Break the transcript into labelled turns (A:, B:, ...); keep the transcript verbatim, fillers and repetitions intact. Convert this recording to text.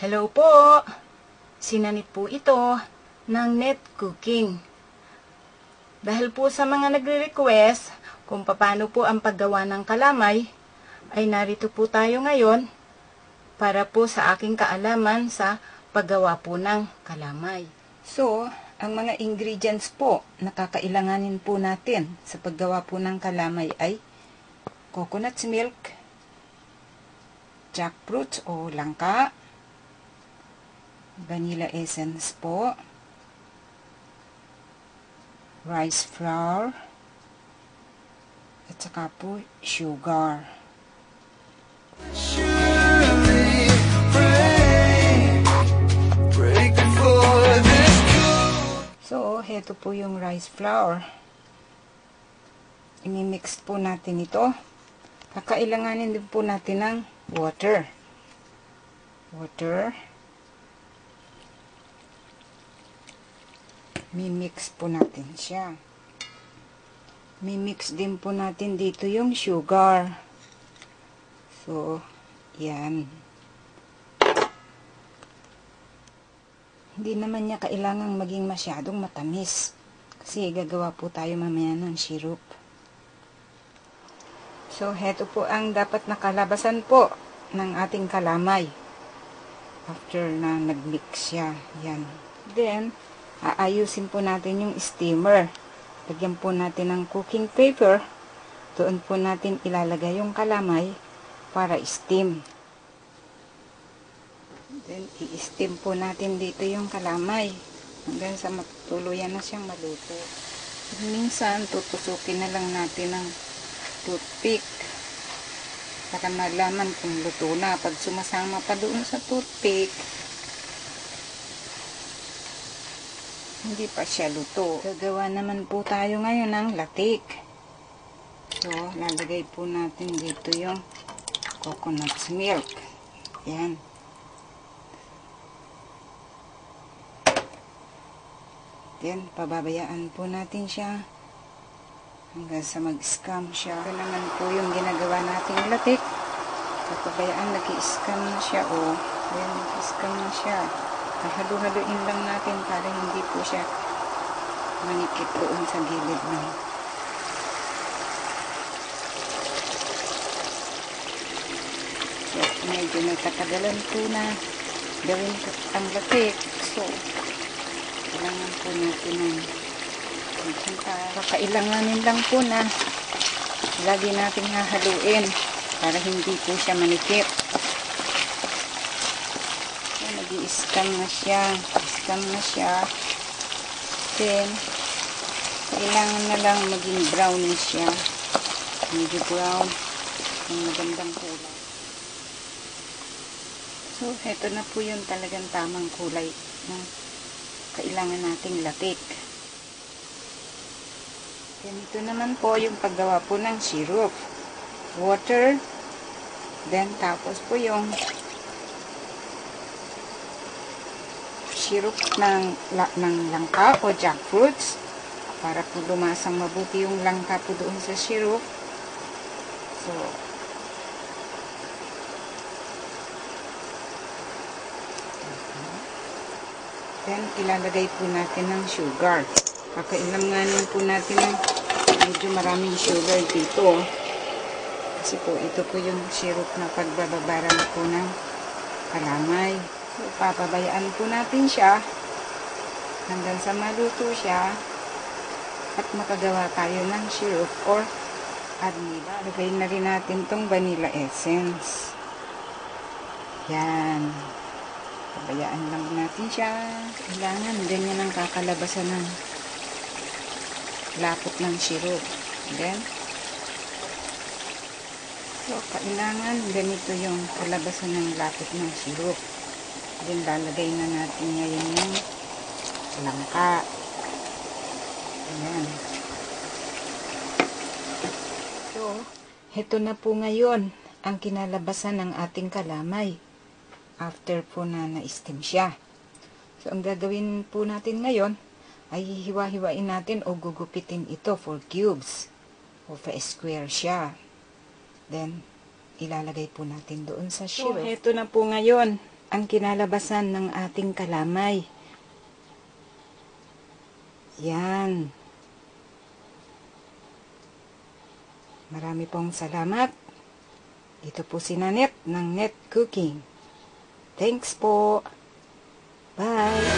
A: Hello po! Sinanit po ito ng Net Cooking. Dahil po sa mga nagre-request kung paano po ang paggawa ng kalamay, ay narito po tayo ngayon para po sa aking kaalaman sa paggawa po ng kalamay. So, ang mga ingredients po na kakailanganin po natin sa paggawa po ng kalamay ay coconut milk, jackfruit o langka, vanilla essence po, rice flour, at saka po sugar. So, heto po yung rice flour. Imimix po natin ito. Kakailanganin din po natin ng water. Water. Mimix po natin siya. Mimix din po natin dito yung sugar. So, yan. Hindi naman niya kailangang maging masyadong matamis. Kasi gagawa po tayo mamaya ng syrup. So, heto po ang dapat nakalabasan po ng ating kalamay. After na nagmix siya. Yan. Then, aayusin po natin yung steamer. Lagyan po natin ng cooking paper. Doon po natin ilalagay yung kalamay para steam. Then, i-steam po natin dito yung kalamay hanggang sa matuluyan na siyang maluto. Minsan, tutusukin na lang natin ng toothpick para malaman kung luto na. Pag sumasama pa doon sa toothpick, hindi pa siya luto. Gagawa naman po tayo ngayon ng latik. So, lalagay po natin dito yung coconut milk. Yan. Then, pababayaan po natin siya hanggang sa mag-scam siya. Ito naman po yung ginagawa nating latik. Papabayaan, nag-i-scam na siya. O, ayan, nag-i-scam na siya. Halu-haluin lang natin para hindi po siya manikip doon sa gilid ng so, medyo may katagalan po na gawin ang latik. So, kailangan po natin ng kakailanganin lang po na lagi natin hahaluin para hindi po siya manikip. Nag-i-scam na siya. I-scam na siya. Then, kailangan na lang maging brown na siya. Medyo brown. Ang magandang kulay. So, heto na po yung talagang tamang kulay na kailangan nating latik. Ganito naman po yung paggawa po ng syrup. Water. Then, tapos po yung syrup ng, la, ng langka o jackfruits para po lumasang mabuti yung langka po doon sa syrup. So, then ilalagay po natin ng sugar. Kakailanganin po natin ng medyo maraming sugar dito. Kasi po ito po yung syrup na pagbababaran po ng kalamay. So, papabayaan po natin siya hanggang sa maluto siya at makagawa tayo ng syrup or vanilla. Lagay na rin natin tong vanilla essence. Yan. Pabayaan lang natin siya. Kailangan ganyan ang kakalabasan ng lapot ng syrup. Then, so, kailangan ganito yung kalabasan ng lapot ng syrup. Then, lalagay na natin ngayon yung langka. Ayan. So, heto na po ngayon ang kinalabasan ng ating kalamay. After po na na-steam siya. So, ang gagawin po natin ngayon ay hiwa-hiwain natin o gugupitin ito for cubes. O for square siya. Then, ilalagay po natin doon sa syrup. So, heto na po ngayon ang kinalabasan ng ating kalamay. Yan. Marami pong salamat. Ito po si Nanette ng Net Cooking. Thanks po. Bye.